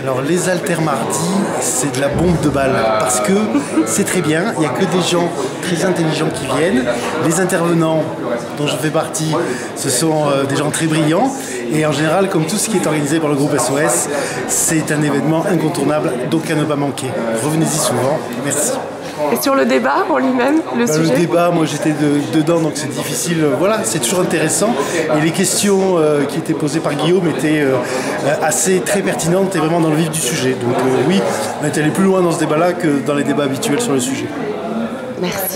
Alors les Altermardis, c'est de la bombe de balle parce que c'est très bien, il n'y a que des gens très intelligents qui viennent. Les intervenants dont je fais partie, ce sont des gens très brillants et en général, comme tout ce qui est organisé par le groupe SOS, c'est un événement incontournable, donc à ne pas manquer. Revenez-y souvent, merci. Et sur le débat en lui-même, le sujet? Le débat, moi j'étais dedans, donc c'est difficile. Voilà, c'est toujours intéressant. Et les questions qui étaient posées par Guillaume étaient assez très pertinentes et vraiment dans le vif du sujet. Donc oui, on est allé plus loin dans ce débat-là que dans les débats habituels sur le sujet. Merci.